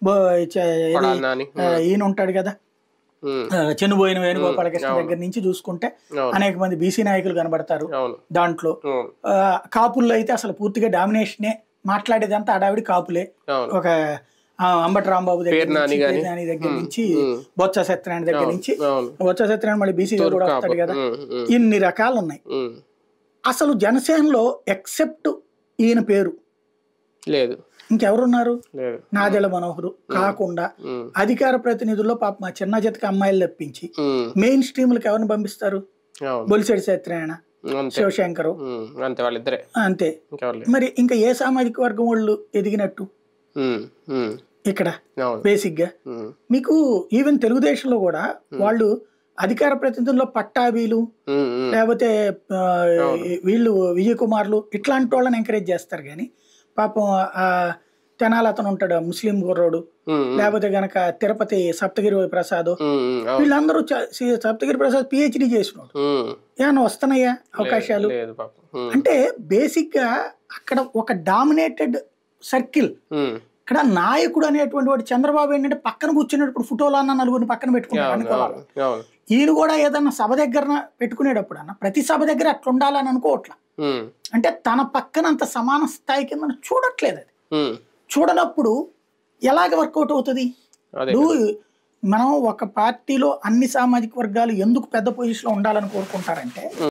బో- చ- ఇది, కొడాలి నాని. ఈయన ఉంటాడు కదా, చెన్నుబోయిన వేణుగోపాలకృష్ణ దగ్గర నుంచి చూసుకుంటే అనేక మంది బీసీ నాయకులు కనబడతారు అవును దాంట్లో. అవును కాపుల్లో అయితే అసలు పూర్తిగా డామినేషనే, మాట్లాడేదంతా ఆడావిడి కాపులే. అవును. ఒక అంబటి రాంబాబు దగ్గర పేర్నాని నుంచి, గాని. పేర్నాని దగ్గర నుంచి, బొత్స సత్యనారాయణ దగ్గర నుంచి. అవును. బొత్స సత్యనారాయణ మళ్ళీ బీసీగా కూడా వస్తాడు కదా. ఇన్ని రకాలు ఉన్నాయి. అసలు జనసేనలో ఎక్సెప్ట్ ఈయన పేరు లేదు, ఇంకెవరున్నారు? లేదు. నాదెళ్ల మనోహరు కాకుండా అధికార ప్రతినిధుల్లో పాప మా చిన్న జతక అమ్మాయిలు తప్పించి మెయిన్ స్ట్రీమ్లకు ఎవరిని పంపిస్తారు? అవును. బొలిశెట్టి సత్యనారాయణ, అంతే. శివశంకరు, అంతే, వాళ్ళిద్దరే. అంతే. ఇంకెవరు లేరు. మరి ఇంకా ఏ సామాజిక వర్గం వాళ్ళు ఎదిగినట్టు ఇక్కడ? అవును. బేసిక్ గా మీకు ఈవెన్ తెలుగుదేశంలో కూడా వాళ్ళు అధికార ప్రతినిధుల్లో పట్టాభీలు లేకపోతే వీళ్ళు విజయ్ కుమార్లు ఇట్లాంటి వాళ్ళని ఎంకరేజ్ చేస్తారు. కానీ పాపం తెనాలి అతను ఉంటాడు ముస్లిం కుర్రోడు, లేకపోతే గనక తిరుపతి సప్తగిరి ప్రసాద్, వీళ్ళందరూ సప్తగిరి ప్రసాద్ పిహెచ్డి చేసినాడు. ఏమన్నా వస్తున్నాయా అవకాశాలు? అంటే బేసిక్ గా అక్కడ ఒక డామినేటెడ్ సర్కిల్. ఇక్కడ నాయకుడు అనేటువంటి వాడు చంద్రబాబు ఏంటంటే పక్కన కూర్చునేటప్పుడు ఫోటోలు అన్న నలుగురిని పక్కన పెట్టుకున్నాడు అనుకోవాలి. ఈయన కూడా ఏదన్నా సభ దగ్గర పెట్టుకునేటప్పుడు అన్న ప్రతి సభ దగ్గర అట్లా ఉండాలని అనుకోవట్లా. అంటే తన పక్కన అంత సమాన స్థాయి కింద చూడట్లేదు. అది చూడనప్పుడు ఎలాగ వర్కౌట్ అవుతుంది? మనం ఒక పార్టీలో అన్ని సామాజిక వర్గాలు ఎందుకు పెద్ద పొజిషన్లో ఉండాలని కోరుకుంటారంటే